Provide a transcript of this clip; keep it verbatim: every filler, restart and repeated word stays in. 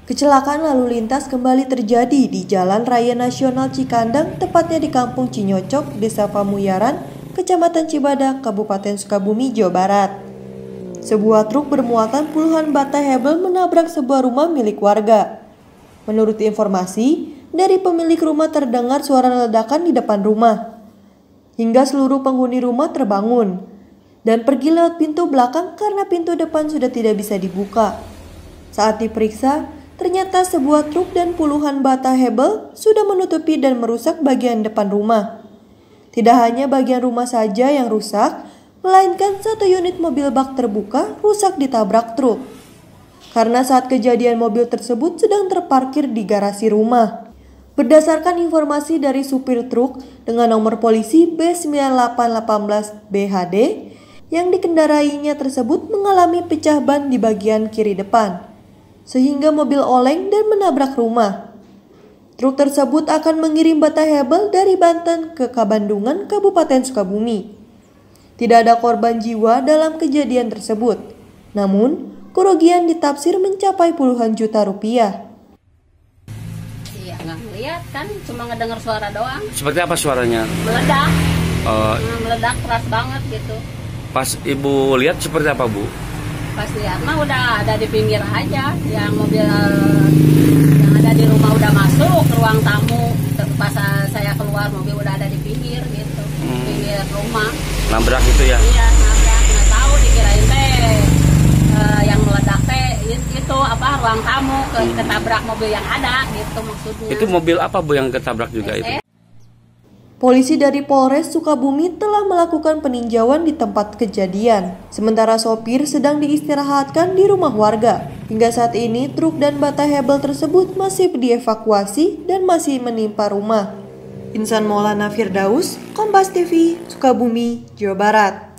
Kecelakaan lalu lintas kembali terjadi di Jalan Raya Nasional Cikandang, tepatnya di Kampung Cinyocok, Desa Pamuyaran, Kecamatan Cibadak, Kabupaten Sukabumi, Jawa Barat. Sebuah truk bermuatan puluhan bata hebel menabrak sebuah rumah milik warga. Menurut informasi, dari pemilik rumah terdengar suara ledakan di depan rumah. Hingga seluruh penghuni rumah terbangun dan pergi lewat pintu belakang karena pintu depan sudah tidak bisa dibuka. Saat diperiksa, ternyata sebuah truk dan puluhan bata hebel sudah menutupi dan merusak bagian depan rumah. Tidak hanya bagian rumah saja yang rusak, melainkan satu unit mobil bak terbuka rusak ditabrak truk. Karena saat kejadian mobil tersebut sedang terparkir di garasi rumah. Berdasarkan informasi dari supir truk dengan nomor polisi B sembilan delapan satu delapan B H D, yang dikendarainya tersebut mengalami pecah ban di bagian kiri depan, sehingga mobil oleng dan menabrak rumah. Truk tersebut akan mengirim bata hebel dari Banten ke Kabandungan, Kabupaten Sukabumi. Tidak ada korban jiwa dalam kejadian tersebut, namun kerugian ditafsir mencapai puluhan juta rupiah. Iya, nggak ngeliat kan, cuma ngedengar suara doang. Seperti apa suaranya? Meledak, Uh, meledak keras banget gitu. pas ibu lihat seperti apa, Bu? Pas lihat mah udah ada di pinggir aja, yang mobil yang ada di rumah udah masuk ke ruang tamu. Pas saya keluar mobil udah ada di pinggir gitu, Hmm. pinggir rumah. Nabrak itu ya? Iya, nabrak, nggak tahu dikirain teh eh, yang meledak teh itu apa ruang tamu ke ketabrak mobil yang ada gitu maksudnya. Itu mobil apa, Bu, yang ketabrak juga itu? Polisi dari Polres Sukabumi telah melakukan peninjauan di tempat kejadian, sementara sopir sedang diistirahatkan di rumah warga. Hingga saat ini, truk dan bata hebel tersebut masih dievakuasi dan masih menimpa rumah. Insan Maulana Firdaus, Kompas T V, Sukabumi, Jawa Barat.